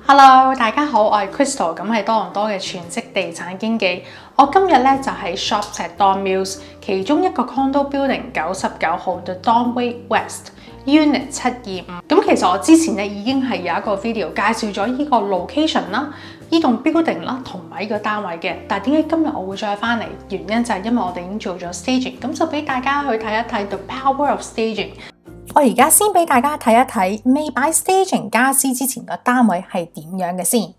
Hello， 大家好，我係 Crystal， 咁係多倫多嘅全職地產經紀。我今日咧就喺 Shops at Don Mills 其中一個 condo building 99號 The Donway West Unit 725。咁其實我之前咧已經係有一個 video 介紹咗呢個 location 啦、呢棟 building 啦同埋呢個單位嘅。但係點解今日我會再翻嚟？原因就係因為我哋已經做咗 staging， 咁就俾大家去睇一睇 The Power of Staging。我而家先俾大家睇一睇未擺 staging 家私之前個單位係點樣嘅先。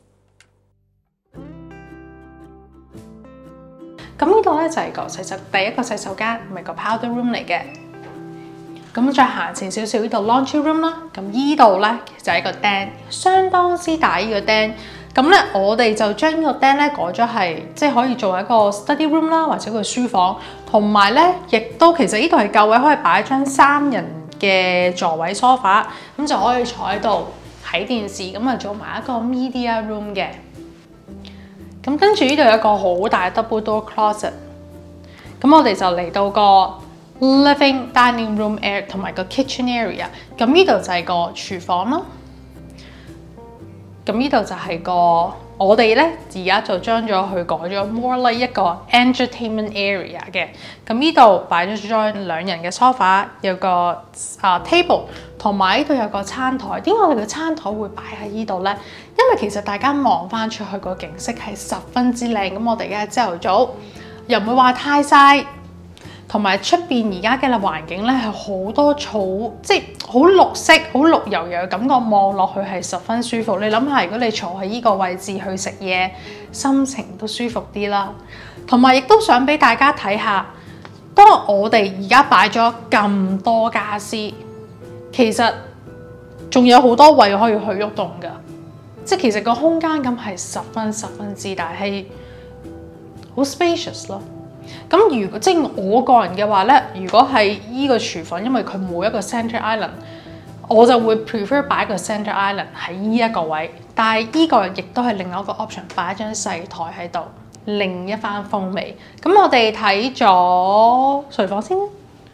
咁呢度咧就係個第一個洗手間，唔係個 powder room 嚟嘅。咁再行前少少，呢度 laundry room 啦。咁呢度咧就係一個釘，相當之大呢個釘。咁咧我哋就將呢個釘咧改咗係，即係可以做一個 study room 啦，或者個書房。同埋咧，亦都其實呢度係夠位，可以擺一張3人嘅座位 sofa， 咁就可以坐喺度睇電視，咁啊做埋一個 media room 嘅。咁跟住呢度有一個好大 double door closet， 咁我哋就嚟到個 living dining room area 同埋個 kitchen area。咁呢度就係個廚房啦。咁呢度就係個我哋咧而家就將咗佢改咗 more like 一個 entertainment area 嘅。咁呢度擺咗張2人嘅 sofa， 有個table， 同埋呢度有個餐台。點解我哋嘅餐台會擺喺呢度咧？因為其實大家望翻出去個景色係十分之靚。咁我哋而家朝頭早又唔會話太曬，同埋出邊而家嘅環境咧係好多草，即係好綠色、好綠油油嘅感覺，望落去係十分舒服。你諗下，如果你坐喺呢個位置去食嘢，心情都舒服啲啦。同埋亦都想俾大家睇下，當我哋而家擺咗咁多家私，其實仲有好多位可以去喐動㗎。即係其實個空間感係十分之大，係好 spacious 咯。咁如果即係我個人嘅話咧，如果係依個廚房，因為佢冇一個 center island， 我就會 prefer 擺個 center island 喺依一個位。但係依個亦都係另外一個 option， 擺一張細台喺度，另一番風味。咁我哋睇咗睡房先啦。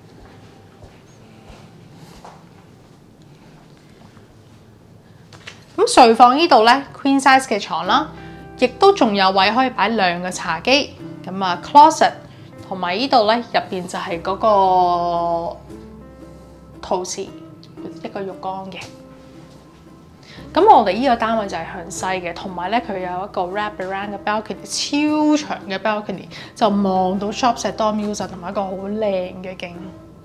咁睡房呢度咧 queen size 嘅床啦，亦都仲有位可以擺2個茶幾。咁啊 closet。同埋呢度咧，入邊就係嗰個陶瓷一個浴缸嘅。咁我哋呢個單位就係向西嘅，同埋咧佢有一個 wrap around 嘅 balcony， 超長嘅 balcony， 就望到 Shops at Don Mills 同埋一個好靚嘅景。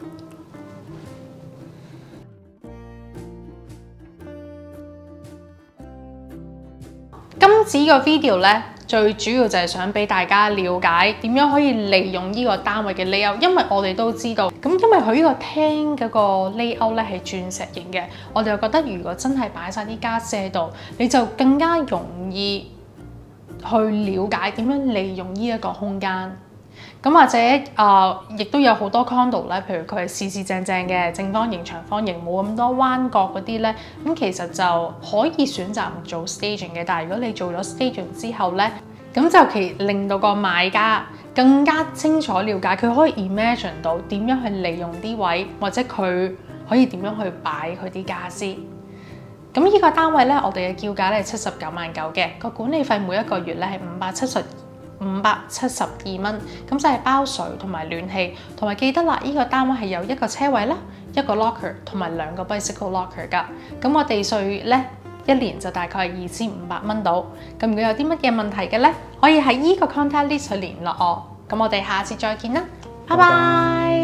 今次呢個 video咧，最主要就係想俾大家了解點樣可以利用呢個單位嘅 layout， 因為我哋都知道，咁因為佢呢個廳嗰個 layout 咧係鑽石型嘅，我哋就覺得如果真係擺晒啲家私喺度，你就更加容易去了解點樣利用呢一個空間。咁或者亦都有好多 condo 咧，譬如佢係四四正正嘅正方形、長方形，冇咁多彎角嗰啲咧，咁其實就可以選擇唔做 staging 嘅。但係如果你做咗 staging 之後咧，咁就令到個買家更加清楚了解，佢可以 imagine 到點樣去利用啲位，或者佢可以點樣去擺佢啲家私。咁呢個單位咧，我哋嘅叫價咧係79.9萬嘅，個管理費每一個月咧係572蚊，咁就係包水同埋暖氣，同埋記得啦，呢個單位係有1個車位啦、1個 locker 同埋2個 bicycle locker 㗎。咁我地稅咧1年就大概係2500蚊到。咁如果有啲乜嘢問題嘅咧，可以喺呢個 contact list 去聯絡我。咁我哋下次再見啦，拜拜。